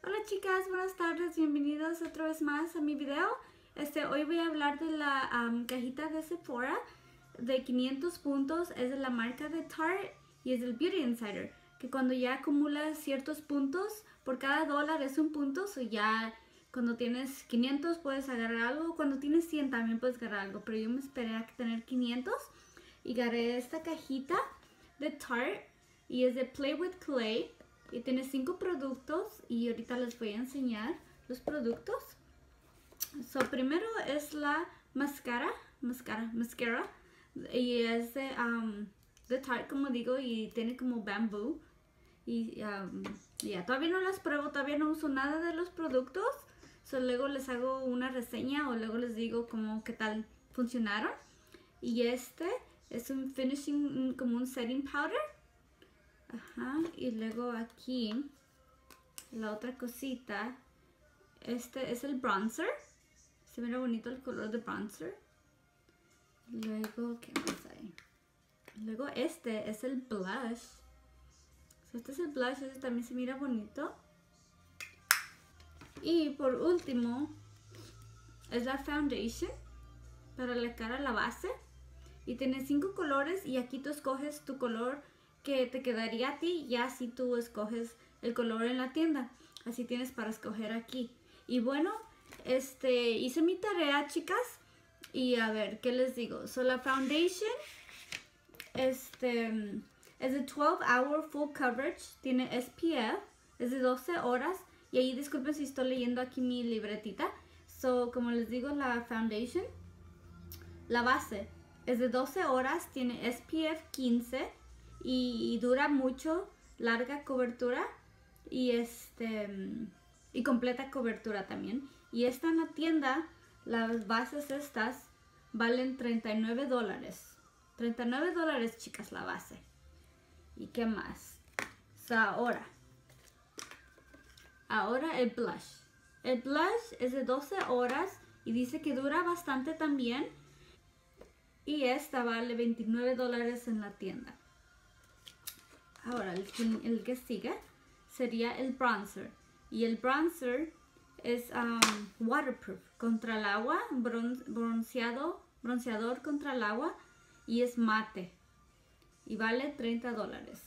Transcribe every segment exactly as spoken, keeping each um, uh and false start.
Hola chicas, buenas tardes, bienvenidos otra vez más a mi video. Este, hoy voy a hablar de la um, cajita de Sephora de quinientos puntos. Es de la marca de Tarte y es del Beauty Insider, que cuando ya acumulas ciertos puntos, por cada dólar es un punto, o so ya cuando tienes quinientos puedes agarrar algo, cuando tienes cien también puedes agarrar algo, pero yo me esperé a tener quinientos y agarré esta cajita de Tarte y es de Play with Clay. Y tiene cinco productos y ahorita les voy a enseñar los productos. So, primero es la mascara, mascara, mascara. Y es de, um, de Tarte, como digo, y tiene como bamboo. Y um, ya, yeah, todavía no las pruebo, todavía no uso nada de los productos. So, luego les hago una reseña o luego les digo como qué tal funcionaron. Y este es un finishing, como un setting powder. Ajá, y luego aquí la otra cosita, este es el bronzer, se mira bonito el color de bronzer. Luego, ¿qué más hay? Luego este es el blush, so, este es el blush, este también se mira bonito. Y por último es la foundation para la cara, la base, y tiene cinco colores y aquí tú escoges tu color que te quedaría a ti, ya si tú escoges el color en la tienda, así tienes para escoger aquí. Y bueno, este hice mi tarea, chicas, y a ver, ¿qué les digo? So, la foundation este es de twelve hour full coverage, tiene S P F, es de doce horas, y ahí disculpen si estoy leyendo aquí mi libretita. So, como les digo, la foundation, la base es de doce horas, tiene S P F quince, Y, y dura mucho, larga cobertura y este y completa cobertura también. Y esta en la tienda, las bases estas valen treinta y nueve dólares. treinta y nueve dólares, chicas, la base. ¿Y qué más? So, ahora, ahora el blush. El blush es de doce horas y dice que dura bastante también. Y esta vale veintinueve dólares en la tienda. Ahora, el que, el que sigue sería el bronzer. Y el bronzer es um, waterproof, contra el agua, bron, bronceado, bronceador contra el agua, y es mate. Y vale treinta dólares.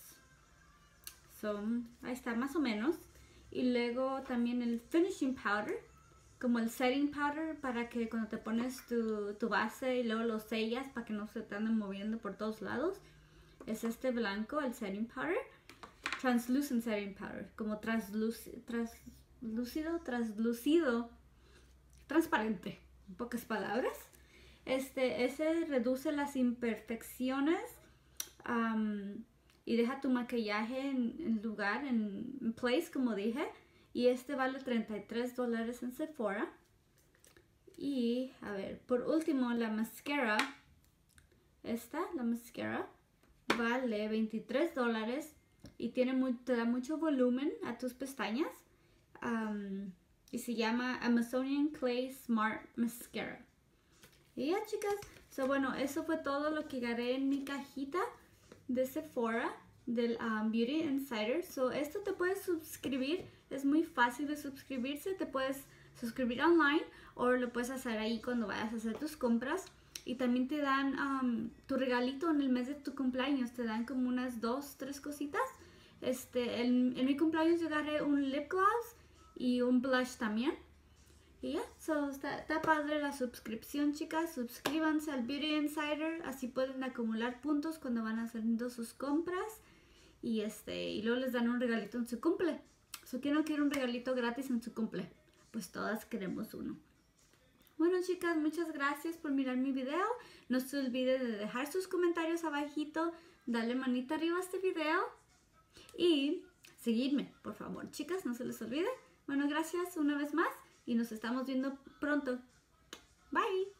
So, ahí está, más o menos. Y luego también el finishing powder, como el setting powder, para que cuando te pones tu, tu base y luego lo sellas para que no se te anden moviendo por todos lados. Es este blanco, el setting powder. Translucent setting powder. Como translúcido, translúcido, translúcido, transparente. En pocas palabras. Este, ese reduce las imperfecciones um, y deja tu maquillaje en, en lugar, en, en place, como dije. Y este vale treinta y tres dólares en Sephora. Y, a ver, por último, la mascara. Esta, la mascara, vale veintitrés dólares y tiene muy, te da mucho volumen a tus pestañas. Um, y se llama Amazonian Clay Smart Mascara. Y ya, chicas, so, bueno, eso fue todo lo que agarré en mi cajita de Sephora del um, Beauty Insider. So, esto te puedes suscribir, es muy fácil de suscribirse, te puedes suscribir online o lo puedes hacer ahí cuando vayas a hacer tus compras. Y también te dan um, tu regalito en el mes de tu cumpleaños. Te dan como unas dos, tres cositas. Este, en, en mi cumpleaños yo agarré un lip gloss y un blush también. Y ya, yeah, so, está, está padre la suscripción, chicas. Suscríbanse al Beauty Insider. Así pueden acumular puntos cuando van haciendo sus compras. Y, este, y luego les dan un regalito en su cumple. So, ¿quién no quiere un regalito gratis en su cumple? Pues todas queremos uno. Bueno, chicas, muchas gracias por mirar mi video. No se olviden de dejar sus comentarios abajito, darle manita arriba a este video y seguirme, por favor, chicas, no se les olvide. Bueno, gracias una vez más y nos estamos viendo pronto. Bye.